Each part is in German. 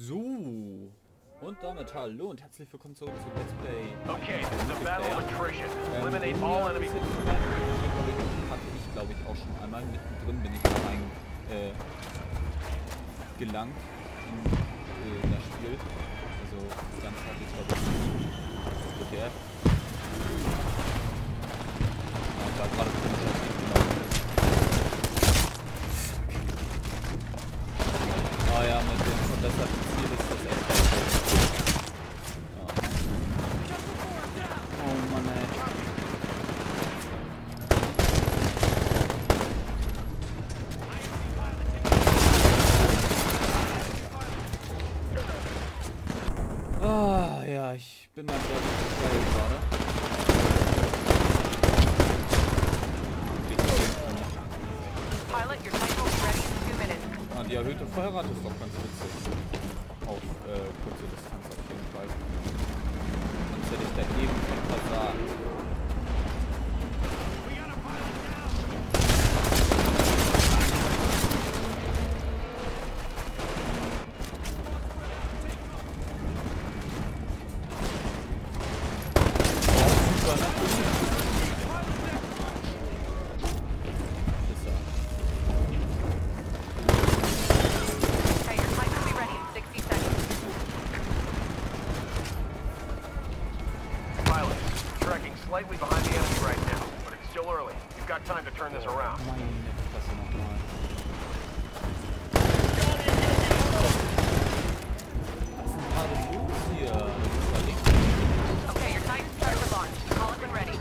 So. Und damit hallo und herzlich willkommen zurück zu Let's Play. Okay, this is a battle of attrition. Eliminate all enemy. Hatte ich, glaube ich, auch schon einmal. Mittendrin bin ich rein gelangt in das Spiel. Also ganz hatte ich, glaube ich, okay. Ja, da gerade ah ja, mit dem verbesserten Ziel ist das echt besser. Oh Mann, ey. Ah, ja, ich bin mal sehr geil gerade. Pilot, your title is ready in 2 minutes. Ah, die erhöhte Feuerrate ist doch ganz witzig. Auf kurze Distanz auf jeden Fall. Sonst hätte ich da eben versagt. Slightly behind the enemy right now, but it's still early. You've got time to turn this around. Okay, your Titan's started to launch. Call it when ready.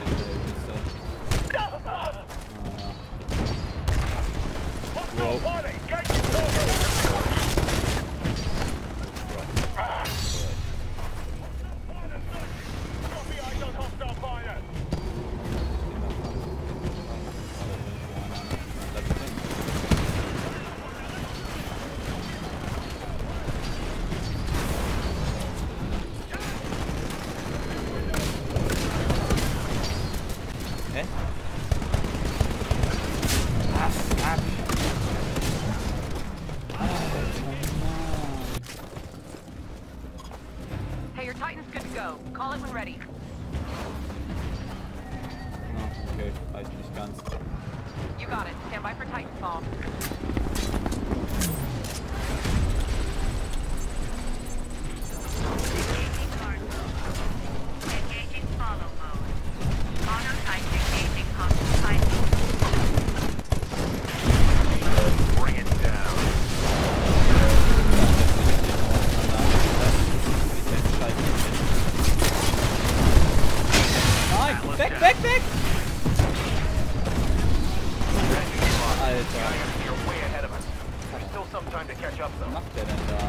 Hey, your Titan's good to go. Call it when ready. Okay, reicht nicht ganz. You got it. Stand by for Titanfall. Engaging follow mode. Auto Titan engaging hostile Titan. Bring it down. Nein! Weg, weg, weg! Alter. You're way ahead of us. There's still some time to catch up, Was though. macht der denn da?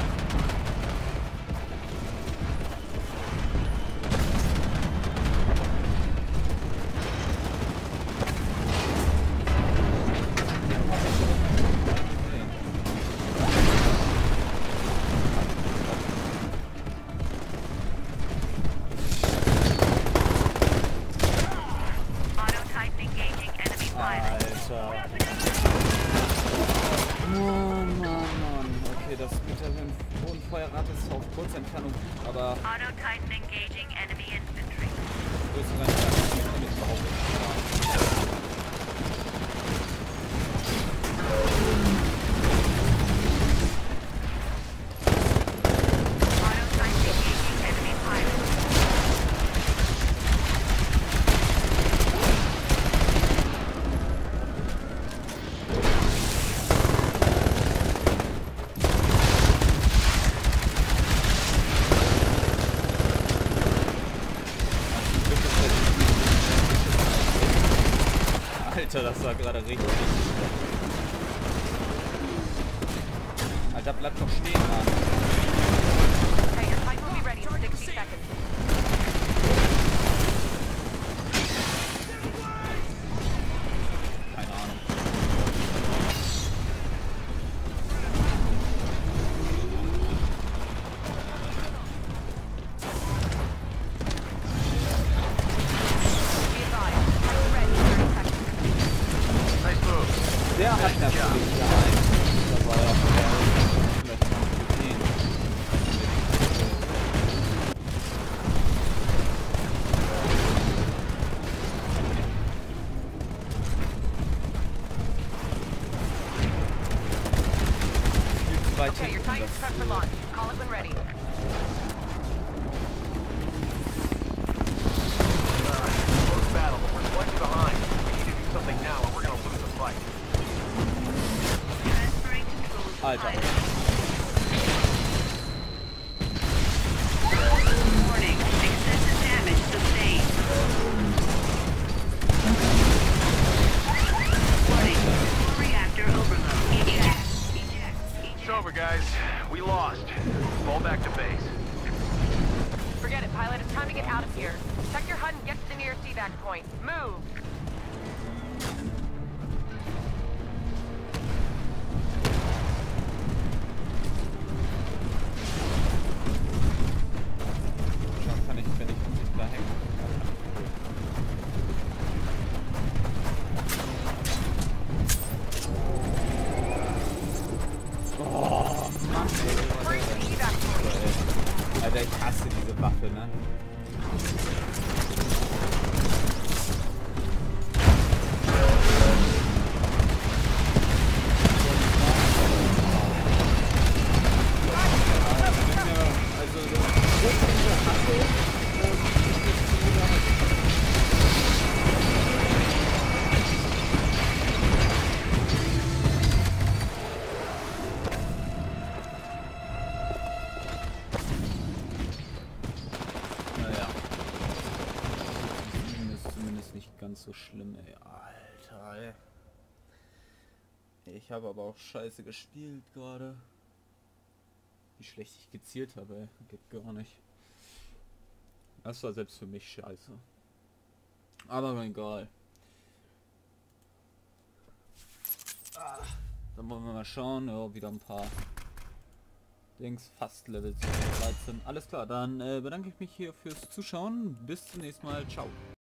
Auto Titan engaging enemy pilot. Alter. Oh Mann. Okay, das mit der hohen Feuerrate ist auf Kurzentfernung gut, aber Auto Titan engaging enemy infantry. größere Entfernung kann ich überhaupt nicht fahren. Auto Titan engaging enemy pilot. Alter, das war gerade richtig. Alter, bleib doch stehen, Mann. Hey, your Titan will be ready in 60 seconds. Keine Ahnung. Be advised, Titan ready in 30 seconds. Nice move. Der hat natürlich ja einen. Da war ja vielleicht noch gesehen. Okay, your Titan's prepped for launch. Call it when ready. Close battle, but we're slightly behind. We need to do something now or we're gonna lose the fight. Transferring control to Alter. pilot. Warning, excessive damage sustained. Warning, reactor overload. Eject. It's over, guys. We lost. Fall back to base. Forget it, pilot. It's time to get out of here. Check your HUD and get to the nearest evac point. Move! Schauen kann ich, wenn ich mich da hänge. Oh, Mann, Hurry to the evac point. ey. Alter, ich hasse diese Waffe, ne? Naja. Ist zumindest nicht ganz so schlimm, ey. Alter, ey. Ich habe aber auch scheiße gespielt gerade. Wie schlecht ich gezielt habe, ey. Geht gar nicht. Das war selbst für mich scheiße. Aber egal. Dann wollen wir mal schauen. Ja, wieder ein paar Dings. Fast Level 13. Alles klar, dann bedanke ich mich hier fürs Zuschauen. Bis zum nächsten Mal. Ciao.